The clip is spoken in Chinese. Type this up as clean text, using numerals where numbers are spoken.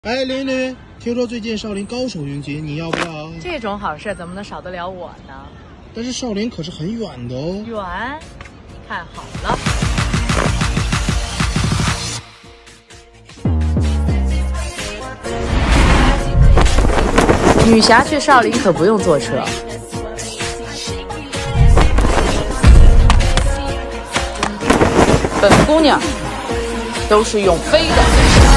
哎，琳琳，听说最近少林高手云集，你要不要？ 这种好事怎么能少得了我呢？ 但是少林可是很远的哦。 远，看好了。女侠去少林可不用坐车。本姑娘都是用飞的。